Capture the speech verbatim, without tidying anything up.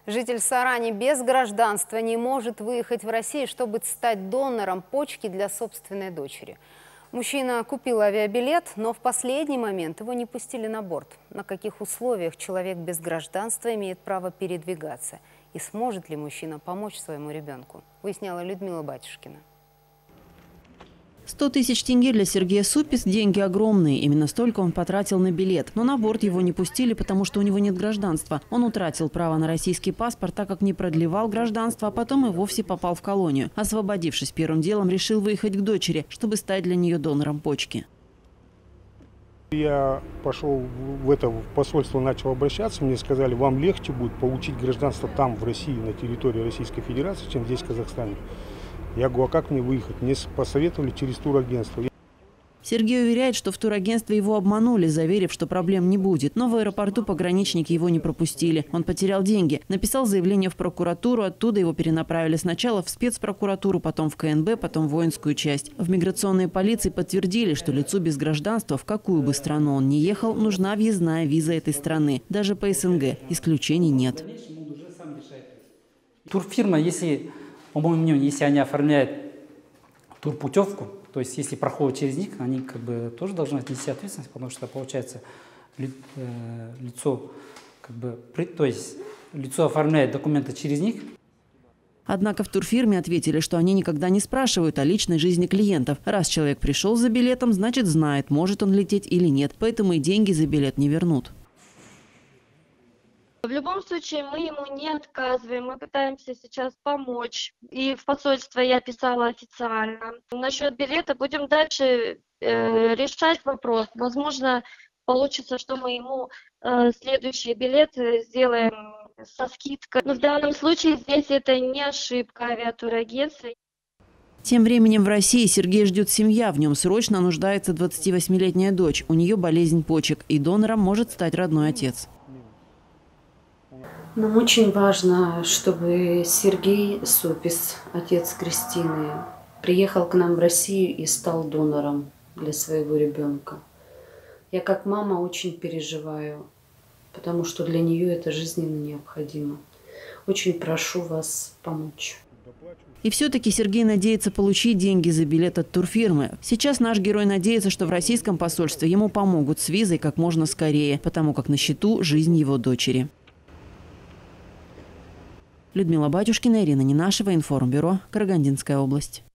Житель Сарани без гражданства не может выехать в Россию, чтобы стать донором почки для собственной дочери. Мужчина купил авиабилет, но в последний момент его не пустили на борт. На каких условиях человек без гражданства имеет право передвигаться? И сможет ли мужчина помочь своему ребенку? Выясняла Людмила Батюшкина. сто тысяч тенге для Сергея Супис – деньги огромные. Именно столько он потратил на билет. Но на борт его не пустили, потому что у него нет гражданства. Он утратил право на российский паспорт, так как не продлевал гражданство, а потом и вовсе попал в колонию. Освободившись, первым делом решил выехать к дочери, чтобы стать для нее донором почки. Я пошел в это в посольство, начал обращаться. Мне сказали, вам легче будет получить гражданство там, в России, на территории Российской Федерации, чем здесь, в Казахстане. Я говорю, а как мне выехать? Мне посоветовали через турагентство. Сергей уверяет, что в турагентстве его обманули, заверив, что проблем не будет. Но в аэропорту пограничники его не пропустили. Он потерял деньги. Написал заявление в прокуратуру, оттуда его перенаправили сначала в спецпрокуратуру, потом в ка эн бэ, потом в воинскую часть. В миграционной полиции подтвердили, что лицу без гражданства, в какую бы страну он ни ехал, нужна въездная виза этой страны. Даже по эс эн гэ. Исключений нет. Турфирма, если, по моему мнению, если они оформляют турпутевку, то есть если проходят через них, они как бы тоже должны отнести ответственность, потому что получается ли, э, лицо, как бы, то есть лицо оформляет документы через них. Однако в турфирме ответили, что они никогда не спрашивают о личной жизни клиентов. Раз человек пришел за билетом, значит знает, может он лететь или нет. Поэтому и деньги за билет не вернут. В любом случае мы ему не отказываем, мы пытаемся сейчас помочь. И в посольство я писала официально. Насчет билета будем дальше э, решать вопрос. Возможно, получится, что мы ему э, следующий билет сделаем со скидкой. Но в данном случае здесь это не ошибка авиатурагентства. Тем временем в России Сергея ждет семья. В нем срочно нуждается двадцативосьмилетняя дочь. У нее болезнь почек, и донором может стать родной отец. Нам очень важно, чтобы Сергей Супис, отец Кристины, приехал к нам в Россию и стал донором для своего ребенка. Я как мама очень переживаю, потому что для нее это жизненно необходимо. Очень прошу вас помочь. И все-таки Сергей надеется получить деньги за билет от турфирмы. Сейчас наш герой надеется, что в российском посольстве ему помогут с визой как можно скорее, потому как на счету жизнь его дочери. Людмила Батюшкина, Ирина Ненашева, Информбюро, Карагандинская область.